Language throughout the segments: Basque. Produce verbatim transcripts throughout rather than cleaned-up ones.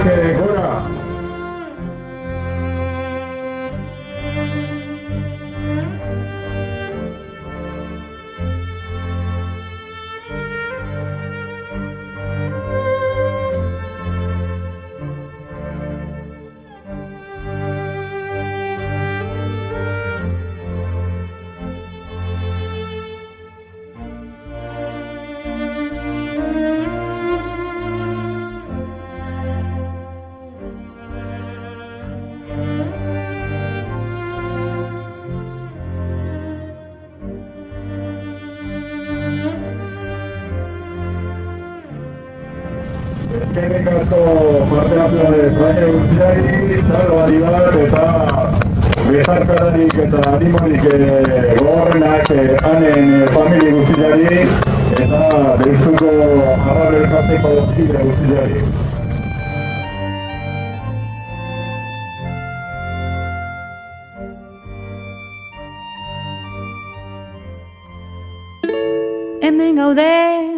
que gora. Eskerrik asko parte hartzearen baina guztiari, txalo adibar eta bezarkadarik eta animonik gogorrenak hanen familie guztiari eta deizuko arrabe elkarteko kide guztiari. Hemen gaude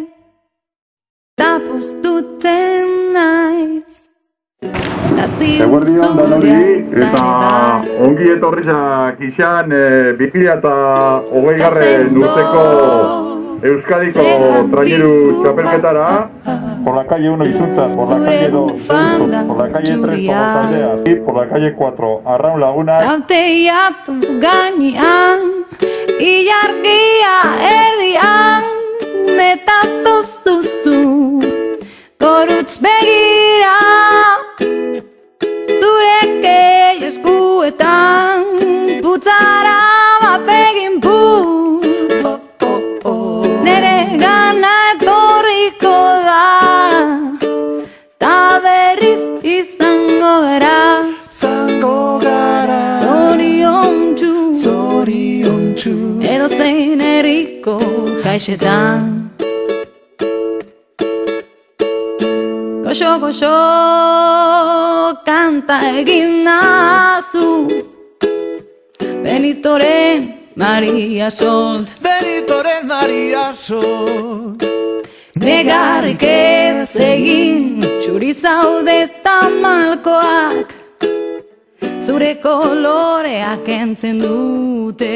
eta postuten naiz. Eguerdion danori eta ongi etorrizak izan bi mila eta hogeigarren urteko Euskadiko traineru txapelketara. Por la calle uno Izutza, por la calle dos Deusto, por la calle tres Tolosaldea y por la calle cuatro Arraun Laguna. Galteiatu gainean, ilargia erdian, eta zuztuzu gorutz begira, zureke eskuetan putzara bat egin putz, nere gana etorriko da, ta berriz izango gara, zango gara, zoriontsu, zoriontsu, edo zein herriko kaixetan. Goxo, goxo, kanta egin nazu, Benitoren Maria Solt. Benitoren Maria Solt. Negarrik ez egin, txuri zaude eta malkoak, zure koloreak entzen dute,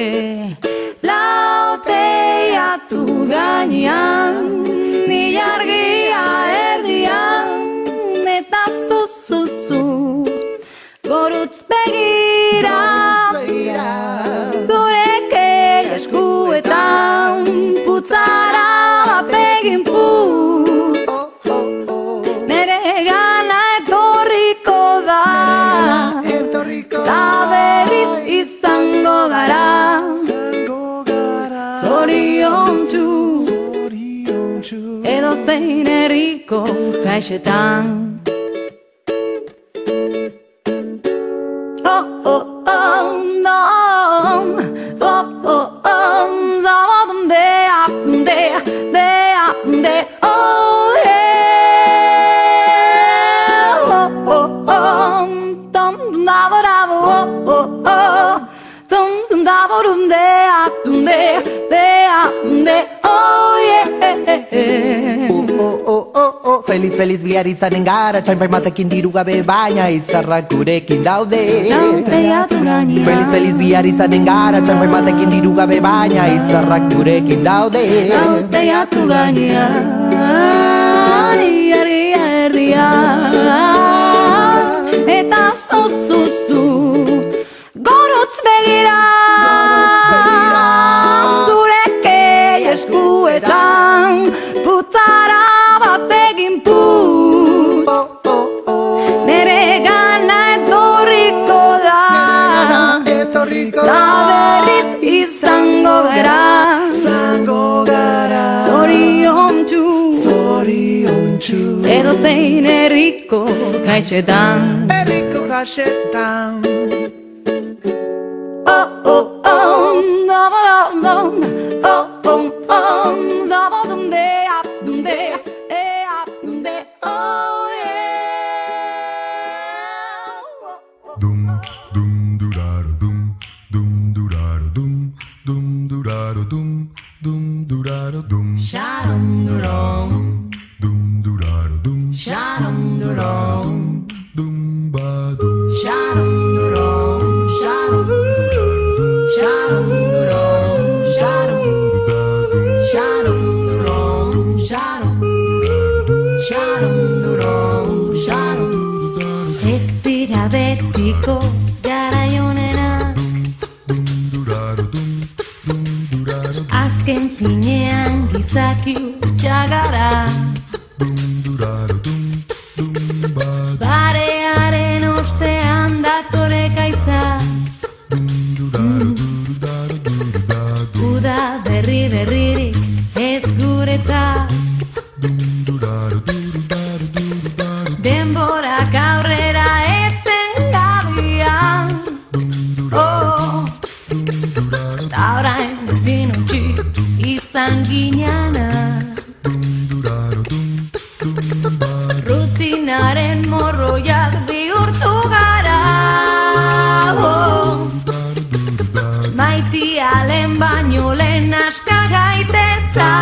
lauteiatu gainean, ilargia erdian, eta zuzuzu gorutz begira, zureke eskuetan putzara bat egin putz, nere gana etorriko da, ta berriz izango gara, zoriontsu, edo zein herriko kaixetan. Oh, oh, oh, no, oh, oh, oh, zabadum dea, dea, dea, de, oh, yeah, oh, oh, oh, dum, da, ba, da, oh, oh, oh, dum, da, ba, dum, dea, dea, dea, de, oh, yeah. Oh, oh, oh, oh, feliz, feliz bihar izanen gara, txainpai matekin diru gabe baina izarrak gurekin daude. Lauteiatu gainean, Feliz, feliz bihar izanen gara, txainpai matekin diru gabe baina izarrak gurekin daude. lauteiatu gainean, ilargia erdian, eta zuzuzu gorutz begira, zureke eskuetan putzara bat egin putz, nere gana etorriko da, ta berriz izango gara, zoriontsu, edo zein herriko kaixetan. Herriko kaixetan. Oh, oh, oh, da, ba, da, da, oh, oh, oh, da, ba, dum, dea, dum, dea, ea, dum, de, oh, yeah. Dum dum duraro dum dum duraro dum dum duraro dum dum duraro dum Sharum durum, dum duraro dum sharum durum, egiteko garaionena. Azken finean gizaki utxagara, barearen ostean datore gaitza. Uda berri berririk ez guretzat, denborak aurrera etengabean. Oh, ta orain ezin utzi izan ginana, rutinaren morroiak bihurtu gara. Oh, maitia lehen baino lehen aska gaiteza.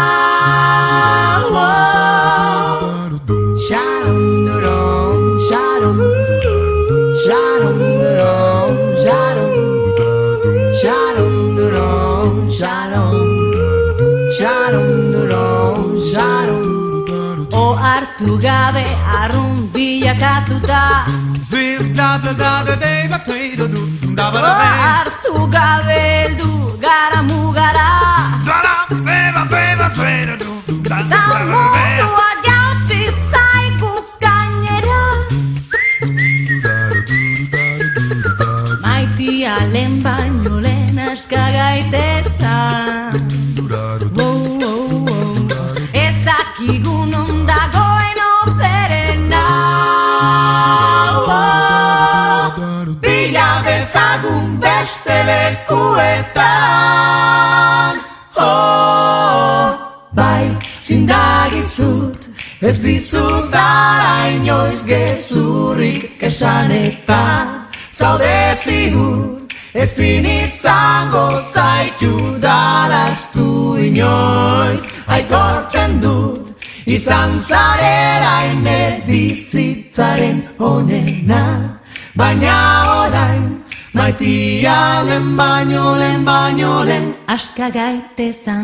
Sharon duron, sharon, sharon duron, sharon, sharon duron, sharon, sharon duron, sharon. O hartu gabe arrun bilakatuta, o hartu gabe heldu gara mugara. Ta mundua jautsi zaigu gainera, maitia lehen baino lehen aska gaiteza. Oh, oh, oh. Ez dakigu non dagoen operena. Oh, bila dezagun beste lekuetan. Oh, bai, zindagizut, ez dizut dara inoiz gezurrik esan eta zaude zigur, ezin izango zaitu daraztu inoiz. Aitortzen dut, izan zarela ene bizitzaren honena, baina orain, maitia lehen baino lehen baino lehen aska gaitezan.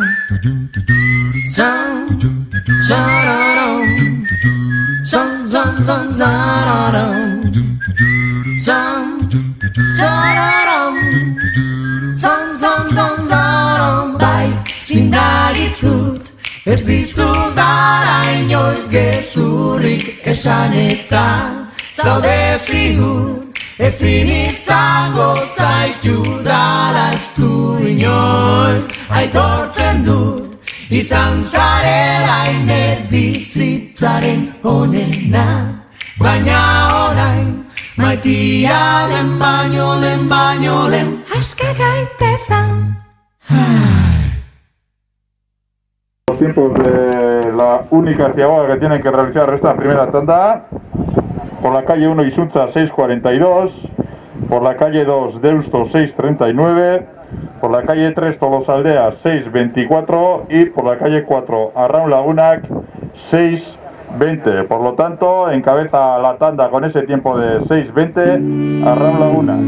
Zan, zararam, zan, zan, zan, zararam, zan, zararam, zan, zan, zan, zararam. Bai, zindagizut, ez dizut dara inoiz gezurrik esan eta zaude zigur, ezin izango zaitu daraztu inoiz. Aitortzen dut, izan zarela ene bizitzaren honena, baina orain, maitia lehen baino lehen baino lehen aska gaitezan. Los tiempos de la única ciaboga que tienen que realizar esta primera tanda: por la calle uno Isunza seis cuarenta y dos, por la calle dos Deusto seis treinta y nueve, por la calle tres Tolosaldea seis veinticuatro y por la calle cuatro Arraun Lagunak seis veinte. Por lo tanto, encabeza la tanda con ese tiempo de seis veinte Arraun Lagunak.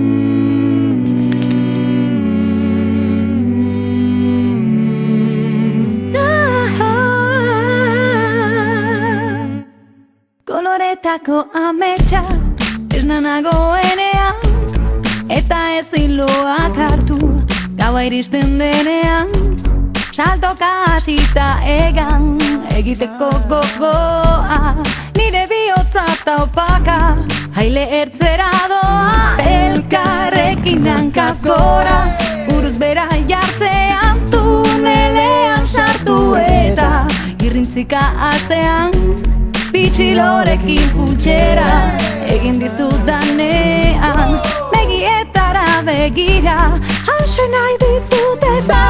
Koloretako ametsa esna nagoenean, eta ezin loak hartu gaua iristen denean. Saltoka hasita egan egiteko gogoa, nire bihotza taupaka haile ertzera doa. Elkarrekin hankaz gora, buruz bera jartzean, tunelean sartu eta irrintzika artean. Pitxilorekin pultsera egin dizudanean, begietara begira hause nahi dizut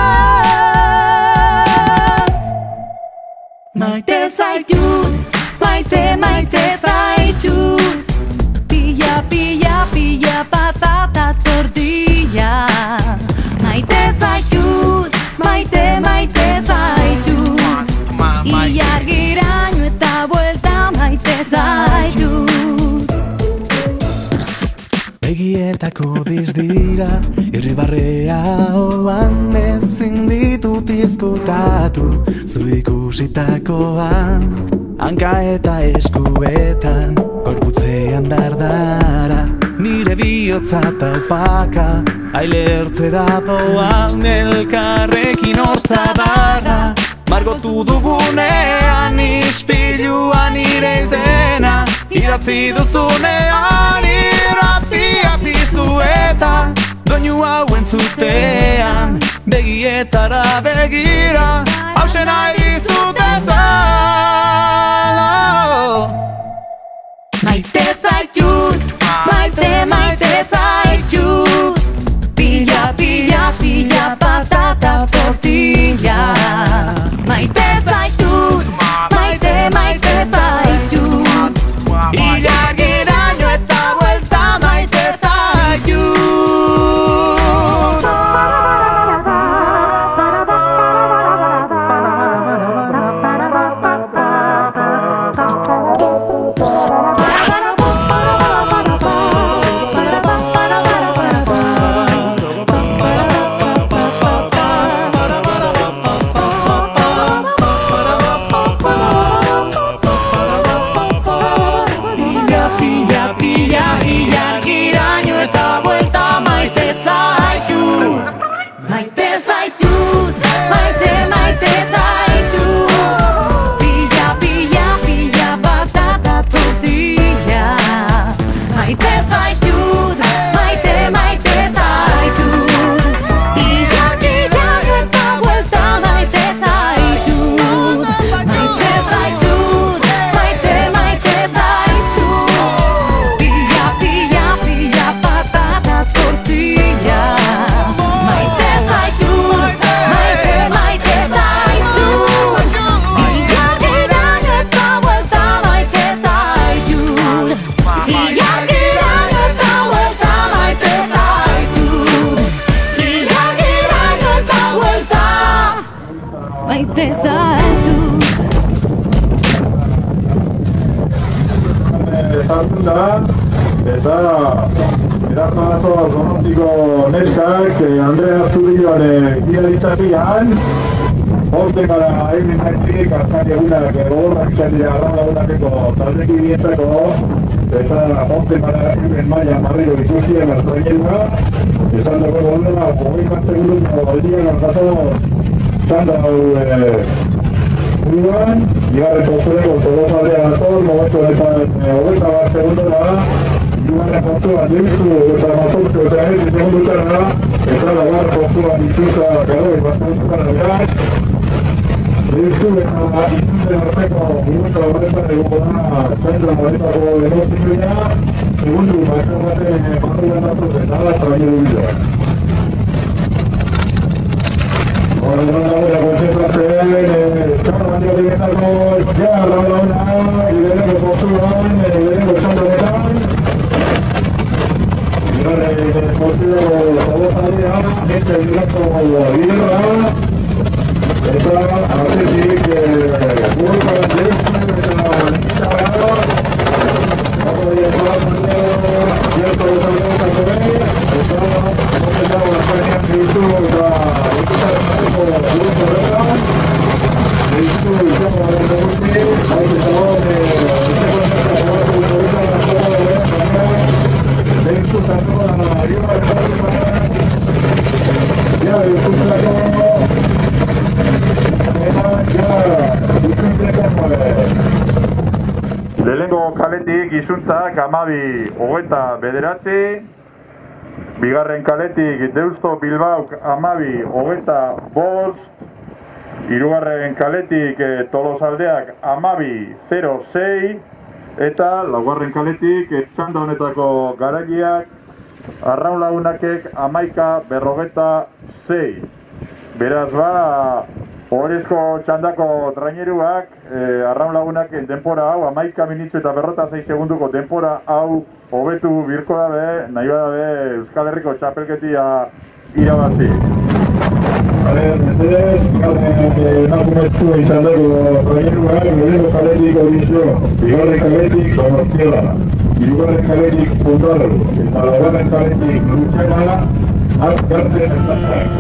esan. Maite zaitut, maite maite zaitut, pilla pilla pilla patata tortilla. Maite zaitut, maite maite zaitut, ilargiraino eta buelta maite zaitut. Begietako dizdira, irribarrea hoan ezin ditut izkutatu, zu ikusitakoan, hanka eta eskuetan, gorputzean dardara, nire Nire bihotza taupaka ailertzera doan elkarrekin hortza darra margotu dugunean ispiluan nire izena idatzi duzunean irratia piztu eta doinu hau entzutean begietara begira hausen nahi dizut esan Maite zaitut, maite, maite zaitut Pilla, pilla, pilla, patata tortilla Maite zaitut, maite, maite zaitut Ilargiraino eta vuelta maite zaitut Eta edartanazo donostiko neskak Andrea Zubioaren gidaritzapian Horten gara egin zaitzik azkari egunak gogorrak izan dira arraun lagunakeko taldeki bientzako Eta horten gara egin maia marriro ikusien artrainerua Esan dago gondela, hogei bat seguruko baldian hartatu txanda hau buruan Bigarren postureko tolosaldea dator, momentu honetan hogeita bat segundora Bigarren postuan deustu eta mazortzi eta hezi segundutara Eta lagarren postuan itxuza garoi bat segundutara beraz Deustu eta itxuzen arteko minuta horretan egongo da zentra moretako denostikoia Segundu mazor baten barruan datuz eta da traineru bidea Ahora la hora concentración, charla de dietako, ya la hora y de nuevo postulan, y de nuevo echando de tal. Y ahora el posturo todo salía, este directo a Vierra. Está a ver si que muy para el directo, está Nikita Bravo. Vamos a ir a la cierto de salida a comer. Está no la feria que hizo la Lehenengo kaletik izuntzak amabi hogeita bederatzi Bigarren kaletik Deusto Bilbauk amabi hogeita bost Hirugarren kaletik Tolosaldeak amabi zero sei Eta laugarren kaletik txanda honetako garagiak Arraun lagunakek amaika berrogeta sei Beraz ba, horrezko txandako traineruak eh, Arraun lagunak denpora hau amaika minitzu eta berrota sei segunduko denpora hau hobetu birko dabe, nahi badabe Euskal Herriko txapelketia irabazi. Vale, mesedez, emakumezko izan dugu traineruak, lehenengo kaletik audizio, bigarren kaletik Donostiela, hirugarren kaletik Puntarru, eta laugarren kaletik Lutxena, Azkartzen Estatak.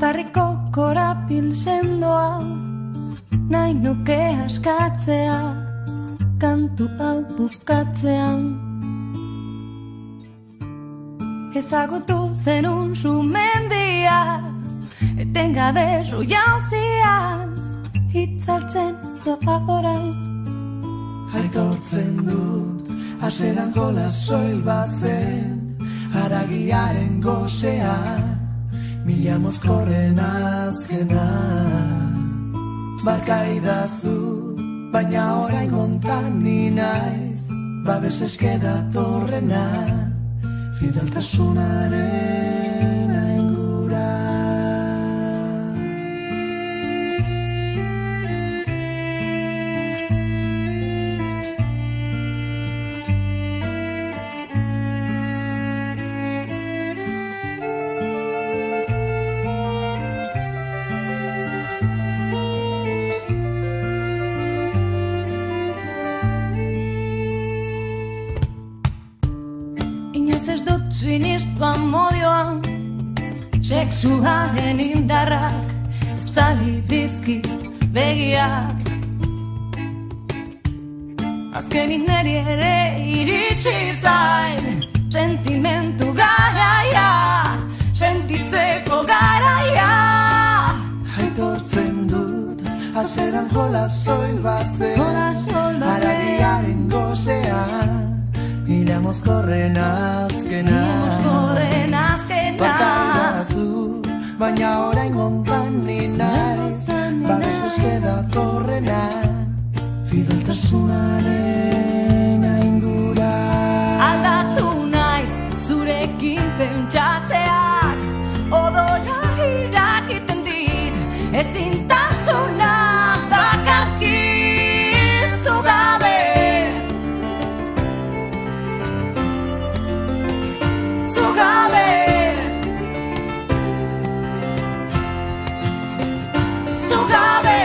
Eztarriko korapil sendoa, nahi nuke askatzea, kantu hau bukatzean. Ezagutu zenun sumendia, etengabe zu jauzian, hitzaltzen doa orain. Aitortzen dut, aseran jola soil bazen, haragiaren gozea, mila mozkorren azkena. Barkaidazu, baina orain kontan ni naiz, babes eske datorrena, fideltasunaren aingura. Ez dut sinistu amodioan, sexuaren indarrak estali dizkit begiak. Azkenik neri ere iritsi zain, sentimentu garaia, sentitzeko garaia. Aitortzen dut, aseran jola soil bazen, haragiaren gozean, mila mozkorren azkena. Barkaidazu, baina orain kontan ni naiz, babes eske datorrena, fideltasunaren aingura. Aldatu naiz zurekin pentsatzeak, odola irakiten dit, ezintasuna bakarki zu gabe. Zu gabe, zu gabe,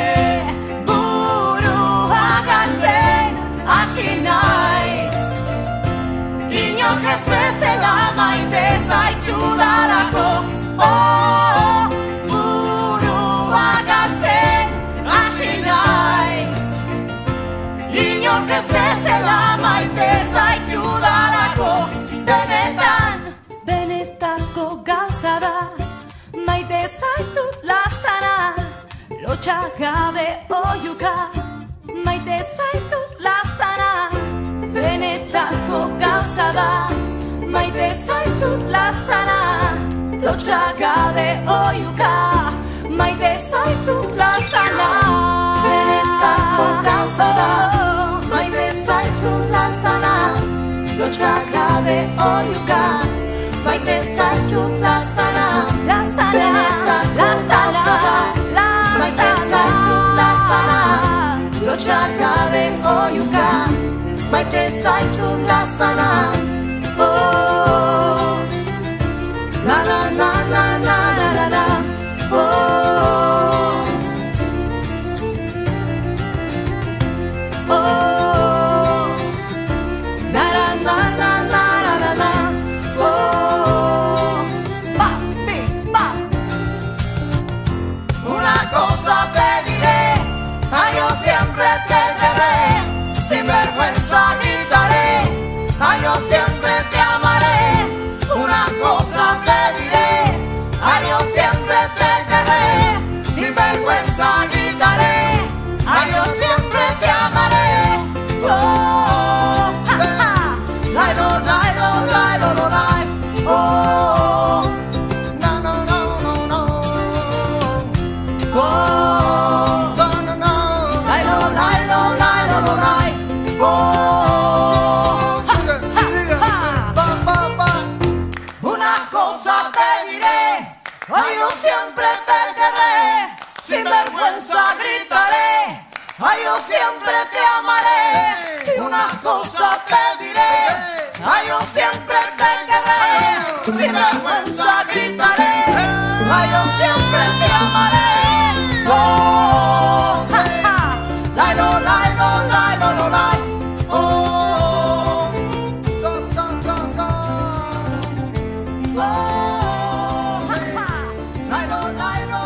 burua galtzen hasi naiz. Inork ez bezala maite zaitudalako, oh, burua galtzen hasi naiz. Inork ez bezala maite zaitudalako, benetan. Benetako gauza da, maite zaitut lastana, lotxagabe oiuka, maite zaitut lastana. Benetako gauza da, maite zaitut lastana, lotxagabe oiuka, maite zaitut lastana. Benetako gauza da, maite zaitut lastana, lotxagabe oiuka, maite zaitut lastana, lastana, lastana, maite zaitut lastana, lotxagabe oiuka, maite zaitut lastana. Oh, la la la la la la la la. Oh, oh, la la la la la la la. Siempre te veré, sin vergüenza gritaré, ay yo siempre te amaré, una cosa te diré, ay yo siempre te querré, sin vergüenza gritaré, ay yo siempre te amaré. Oh, ja, ja, lai lo, lai lo, lai lo, lo, lai. Oh, no, no, no, no, no. Oh. Oh, ja, ja, ja. Una cosa te diré, ay yo siempre te querré, sin vergüenza gritaré, ay yo siempre te amaré. Una cosa te diré, ay yo siempre te querré, sin vergüenza gritaré, ay yo siempre te amaré. Oh, ja, ja. Lai lo, lai lo, lai lo, lo, lai. Oh, go, go, go, go. Oh, ha, ha. Lai lo, lai lo.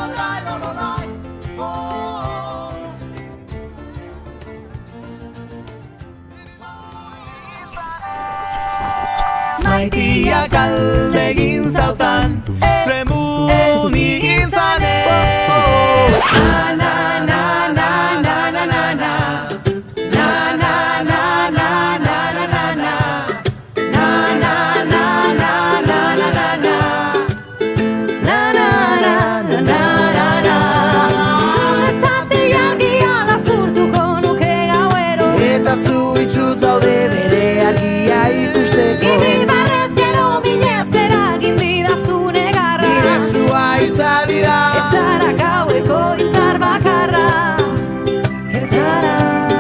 galdegin zautan Remuni izane Na na na na na na na na Na na na na na na na na Na na na na na na na na Na na na na na na na Zuretzate jargia lapurtuko nuke gauero Eta zu itxu zaude bere argia ikusteko Irribarrez gero minez eragin didazune garra Irezua itzali da Etzara gaueko itzar bakarra Etzara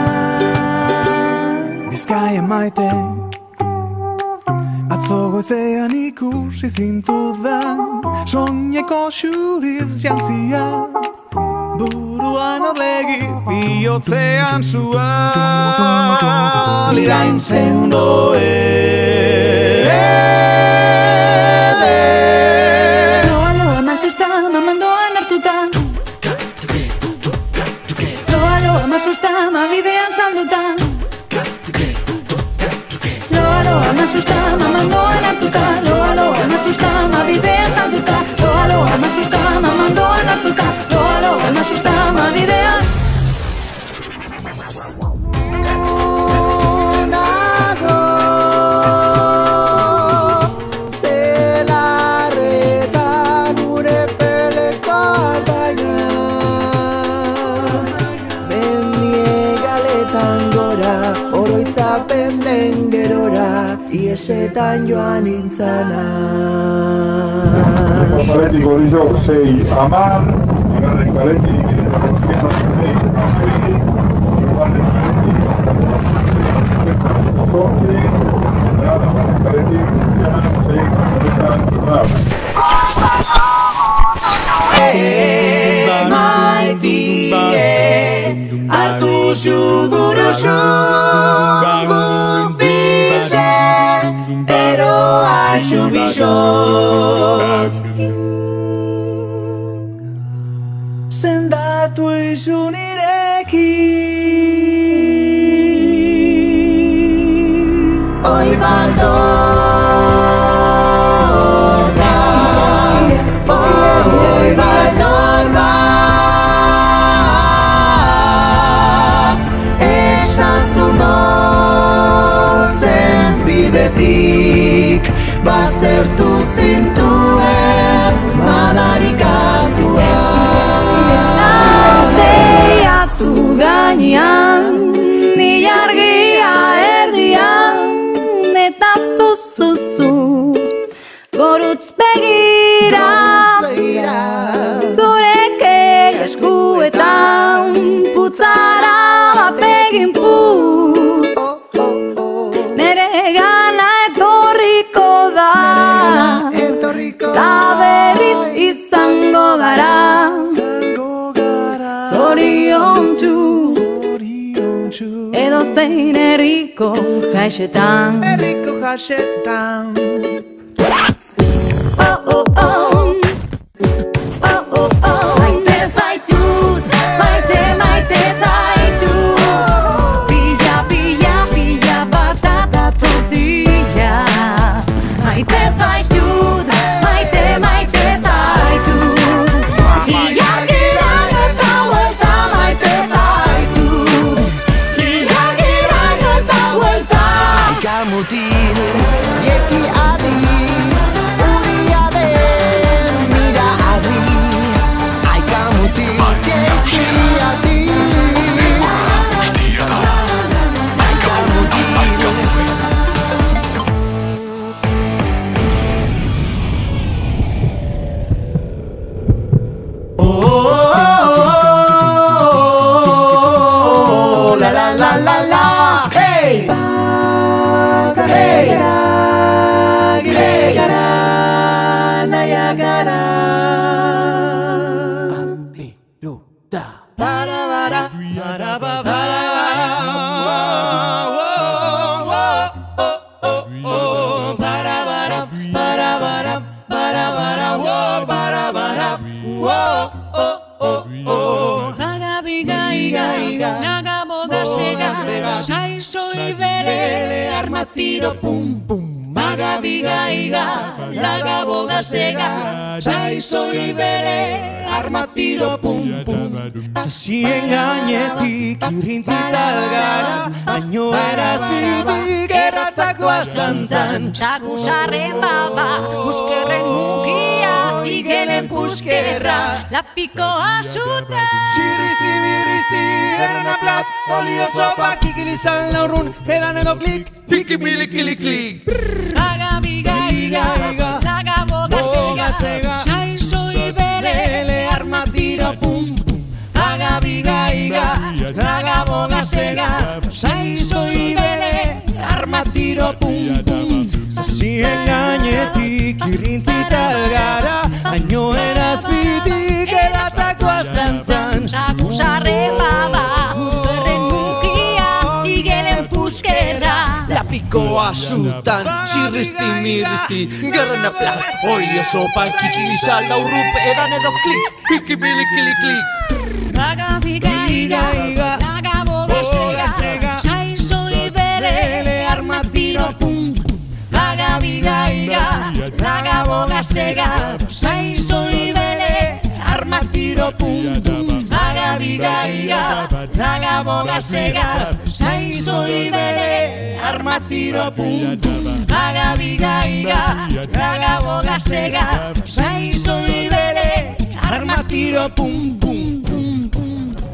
Bizkaia maite Atzo goizean ikusi zintudan Soineko xuriz jantzia Buruan orlegi bihotzean sua Lirain zendoe Loa loa masusta mamandoan hartuta Loa loa masusta mabidean salduta Loa loa masusta mamandoan hartuta Loa loa masusta mabidean salduta Loa loa masusta mamandoan hartuta Loa loa masusta mabidean Nago zelarretan gure peleko azaina Mendiegaletan gora, oroitzapen den gerora Iesetan joan intzana Alfabetik horizo sei amar, bigarren kaletik, sei amari, bigarren kaletik, zortzi, bigarren kaletik, sei kaletan, Maitie, hartu xuguruxu guztize, eroa xubixot. Sendatu isu nireki Oi baldorba, oi baldorba Esazu notzen bidetik baztertu zintuen madarikatua Arteiatu gainean, ni argia erdian Eta zuzuzu, gorutz begira Zureke eskuetan, putzara bat egin put Nere gana etorriko da Ta berriz izango gara Zoriontsu Edo zein herriko jaixetan Herriko jasetan Oh, oh, oh Oh, oh, oh Maite zaitut, maite, maite zaitut Pilla, pilla, pilla batata tortilla Maite zaitut, maite, maite zaitut Ilargiran eta vuelta maite zaitut Ilargiran eta vuelta Ikamutin, bieki adi Uria den, mira adi Aikamutin, bieki adi Aikamutin Oh, oh, oh, la la la la la Hey! Hey! Nayagara, Nayagara Ambiruda Para para para para para para para para para para para Baga biga iga, naga boga sega, saizoi bere, armatiro pum pum baga biga biga, iga, laga boga sega, zaizo ibere, arma tiro pum pum. Sasien gainetik irrintzital gara, baino erazpitik erratzako aztantzan. Saku sarren baba, buskerren mukia, igelen puskerra, lapikoa zuta. Txirrizti, birrizti, erna plat, olio sopa, kikilizal naurrun, edan edo klik, hiki milikili klik. Laga biga, iga, laga boga sega, zaizo ibere, arma tiro pum pum. Laga biga, iga, laga boga sega, zaizo ibere, arma tiro pum pum. Sasien gainetik irrintzital gara, baino erazpitik erratzako aztantzan. Saku sarre baba, buskerren mukia, igelen puskerra. Lapikoa zutan, txirrizti mirrizti, gerrena plat, olio sopa, kikilizal daurrup, edan edo klik, hiki milikili klik. Laga biga, iga, laga boga sega, zaizo ibere, arma tiro pum pum. Laga biga, iga, laga boga sega, zaizo ibere, arma tiro pum pum. Laga biga, iga, laga boga sega, zaizo ibere, arma tiro pum pum. Laga biga, iga, laga boga sega, zaizo ibere, arma tiro pum pum pum pum.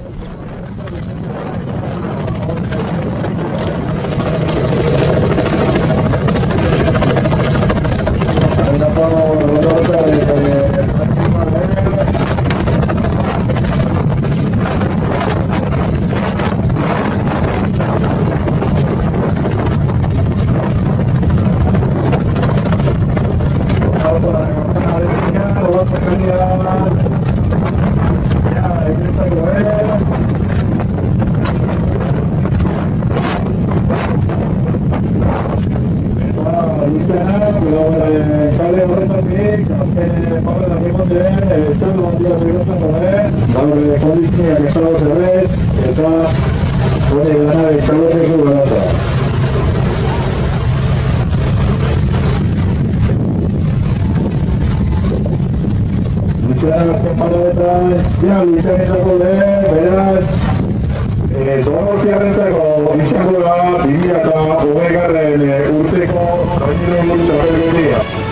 Kale horretatik, azken pabela egoten, estatu bandia zegoetan gabe, gaur kondizioak estatu zerbez, eta hori gana estatutzeko ganata. Luzean azken pabeletan, ja, luzean izango lehen, beraz, Donostiarrentzako izango da bi mila hogeigarren urteko Traineru Txapelketia.